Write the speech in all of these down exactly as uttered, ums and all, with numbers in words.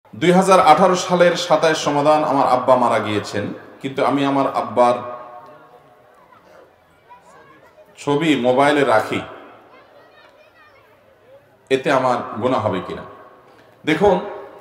দুই হাজার আঠারো সালের সাতাশ সমাধান। আমার আব্বা মারা গিয়েছেন, কিন্তু আমি আমার আব্বার ছবি মোবাইলে রাখি, এতে আমার গুনাহ হবে কিনা? দেখুন,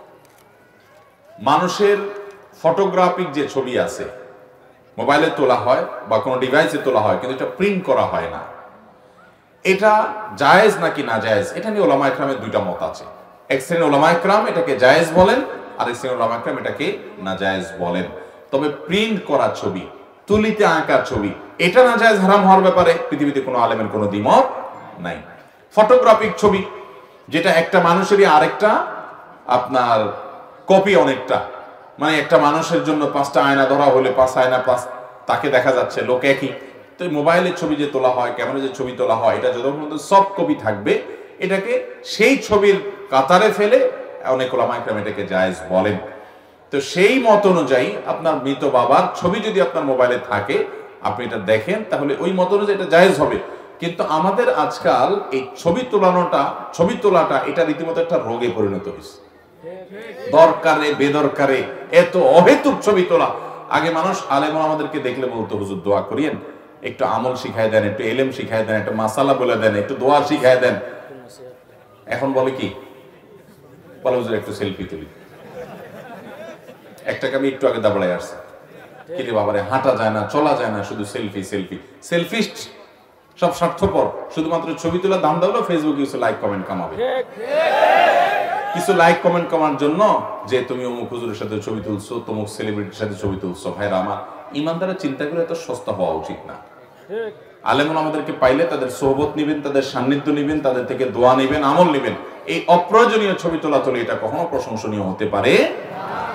মানুষের ফটোগ্রাফিক যে ছবি আছে মোবাইলে তোলা হয় বা কোনো ডিভাইসে তোলা হয়, কিন্তু এটা প্রিন্ট করা হয় না। এটা জায়েজ নাকি না জায়েজ, এটা নিয়ে ওলামা ইকরামের দুইটা মত আছে। এক শ্রেণীর ওলামা ইকরাম এটাকে জায়েজ বলেন, আর এক শ্রেণীর ওলামা ইকরাম এটাকে না জায়েজ বলেন। তবে প্রিন্ট করা ছবি, তুলিতে আঁকা ছবি, এটা না জায়েজ হারাম হওয়ার ব্যাপারে পৃথিবীতে কোনো আলেমের কোনো দ্বিমত নাই। ফটোগ্রাফিক ছবি, যেটা একটা মানুষেরই আরেকটা আপনার কপি অনেকটা, মানে একটা মানুষের জন্য পাঁচটা আয়না ধরা হলে পাঁচ আয়না পাঁচ তাকে দেখা যাচ্ছে, লোক একই। তো মোবাইলের ছবি যে তোলা হয়, ক্যামেরা যে ছবি তোলা হয়, এটা যতক্ষণ পর্যন্ত সফট কপি থাকবে, এটাকে সেই ছবির কাতারে ফেলে অনেক ওলামা ইকরাম এটাকে জায়েজ বলেন। তো সেই মত অনুযায়ী আপনার মৃত বাবার ছবি যদি আপনার মোবাইলে থাকে, আপনি এটা দেখেন, তাহলে ওই মত অনুযায়ী এটা জায়েজ হবে। কিন্তু আমাদের আজকাল এই ছবি তোলানোটা ছবি তোলাটা এটা রীতিমতো একটা রোগে পরিণত হয়েছে। দরকারে বেদরকারে এত অহেতুক ছবি তোলা। আগে মানুষ আলেম আমাদেরকে দেখলে বলতো, হুজুর দোয়া করিয়েন, একটু আমল শিখায় দেন, একটু এলেম শিখায় দেন, একটু মাসালা বলে দেন, একটু দোয়া শিখায় দেন। এখন বলে কি, বলে হুজুর একটু সেলফি তুলি। একটাকে আমি একটু আগে দাবড়ায় আসছি, কিরে বাবারে, হাঁটা যায় না, চলা যায় না, শুধু সেলফি সেলফি সেলফিস্ট, সব স্বার্থপর, শুধুমাত্র ছবি তোলা দাম দাও, ফেসবুকে কিছু লাইক কমেন্ট কামাবে, কিছু লাইক কমেন্ট কমার জন্য যে তুমি অমুক হুজুরের সাথে ছবি তুলছো, তমুক সেলিব্রিটির সাথে ছবি তুলছো। ভাইরা আমার, ইমানদারা চিন্তা করে এত সস্তা হওয়া উচিত না। আলেমন আমাদেরকে পাইলে তাদের সোহবত নিবেন, তাদের সান্নিধ্য নিবেন, তাদের থেকে দোয়া নিবেন, আমল নিবেন। এই অপ্রয়োজনীয় ছবি তোলা তোলে এটা কখনো প্রশংসনীয় হতে পারে না।